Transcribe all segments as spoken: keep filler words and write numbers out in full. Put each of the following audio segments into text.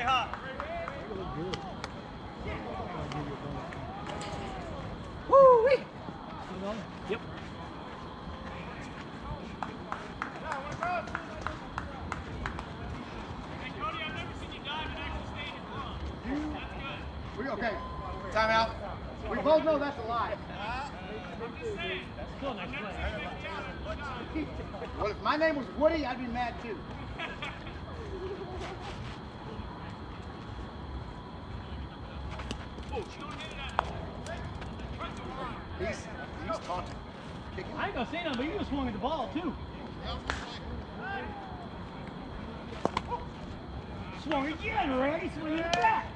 hot. Woo-wee! Yep. We okay. Time out. We both know that's a lie. Well, if my name was Woody, I'd be mad too. He's, he's taunting. Kicking. I ain't gonna say nothing, but you just swung at the ball too. Swung again, Ray. Swing it back.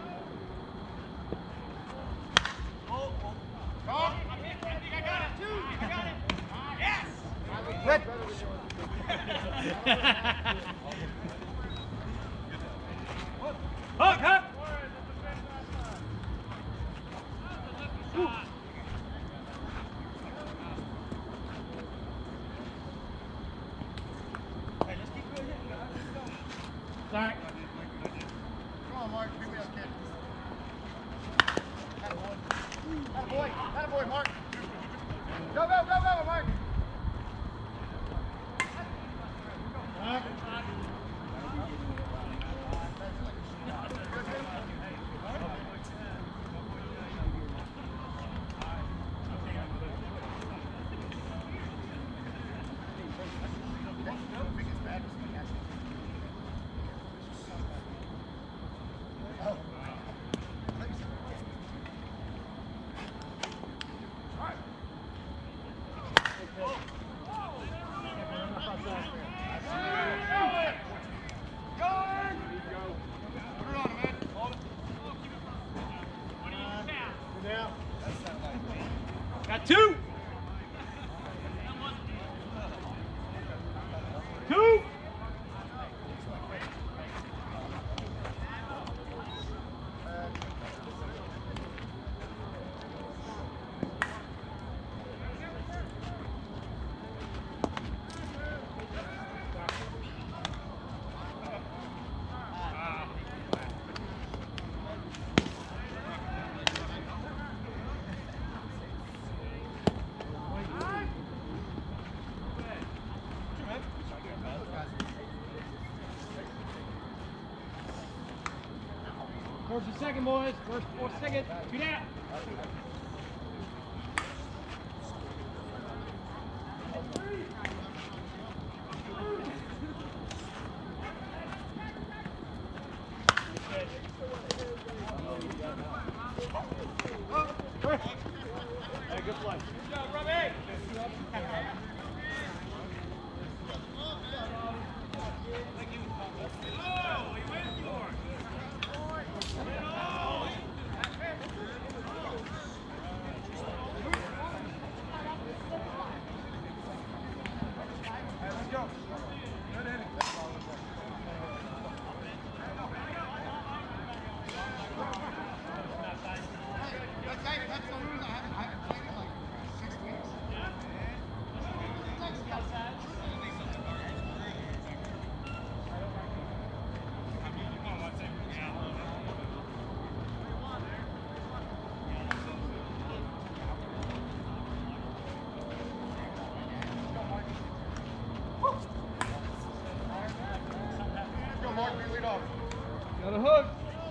Oh, oh. I think I got it too. I got it. Yes. Good. Hook, hook. Sorry. Come on, Mark. Give me a kick. Attaboy. Attaboy. Attaboy, Mark. Go, go, go, go, Mark. Mark. Got two. Two. First and second, boys. First, fourth, second. Two down. Hey, good play. Good job, Robbie. Oh, he went for it. Got a hook.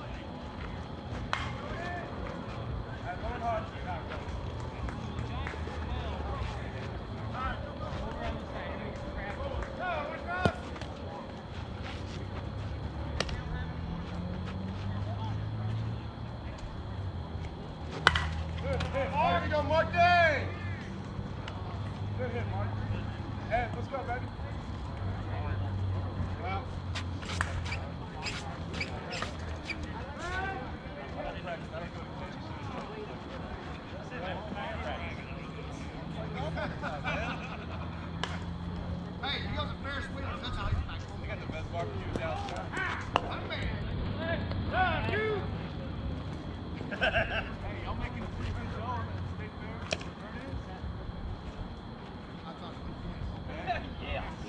There we go, Mark Day. Good hit, Mark. Hey, let's go, baby. Well. Hey, he goes to Ferris Wheels. That's how he's back home. They got the best barbecues downstairs. Ah, man. Hey, you. Hey, y'all making a pretty good show on the state fair. I thought it was. Yeah.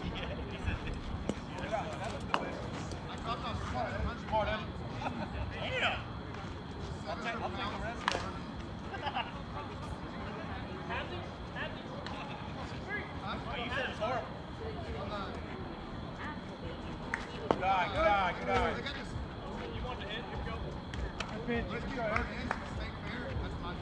They got this. You want the hit? Here we go. Let's keep burning in. Stay fair. That's my.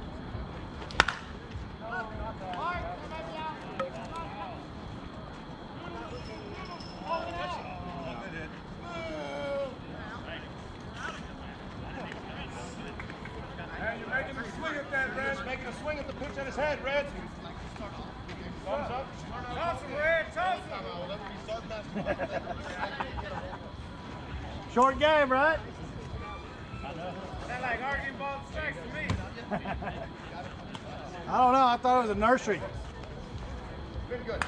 Hey, you're making a swing at that, Reds. Making a swing at the pitch at his head, Reds. Thumbs up. Toss him, Red. Toss him. Short game, right? Sound like arguing ball strikes to me. I don't know. I thought it was a nursery. Pretty good.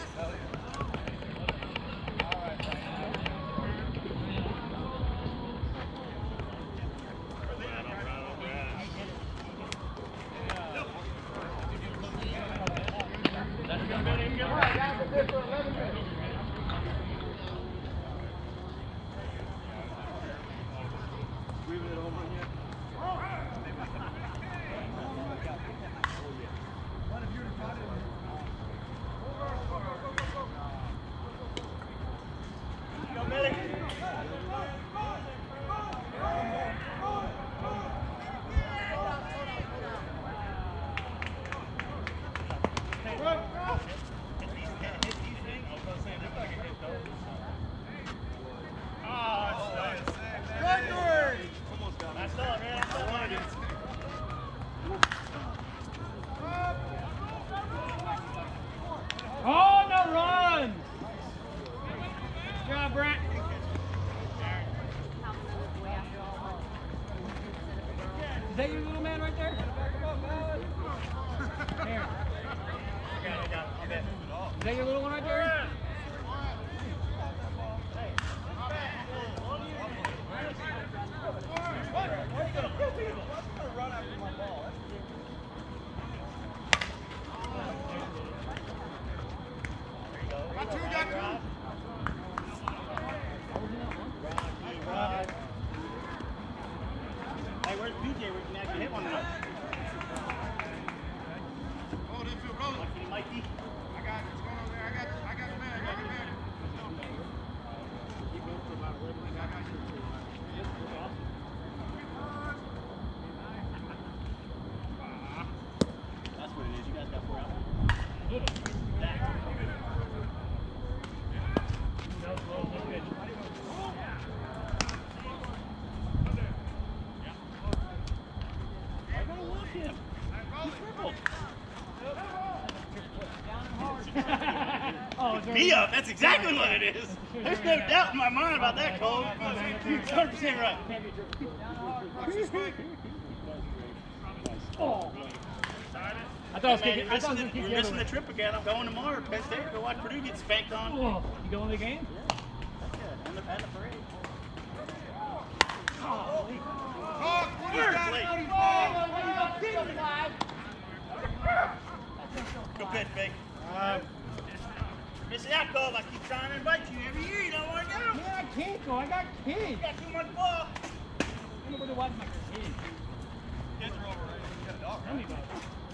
Oh, no run! Good job, Brent. Is that your little man right there? Here. Is that your little one right there? Got two, got two. Hey, where's P J? We can actually hit one of those. Oh, they feel rolling. Mikey, Mikey. I got it. It's going over there. I got I got the man. I got the man. That's what it is. You guys got four out. I gotta walk him. He tripled. Oh, Me up. That's exactly what it is. There's no doubt in my mind about that, Cole. You're one hundred percent right. Oh. I thought I was Hey, man, kicking. you're I thought I was missing, gonna the, kick you're the missing other the trip again. I'm going tomorrow to Penn State. Go watch Purdue get spanked on. way. Oh, you going to the game? Yeah, and the, and the parade. Oh, Oh, It's late. Good pitch, Big. Uh, Missing out, Cole. I keep trying to invite you every year. You don't want to go. yeah, I can't go. I got kids. You got too much ball. I'm going to watch my kids. Kids are overrated. You got a dog, Tell me right? about it.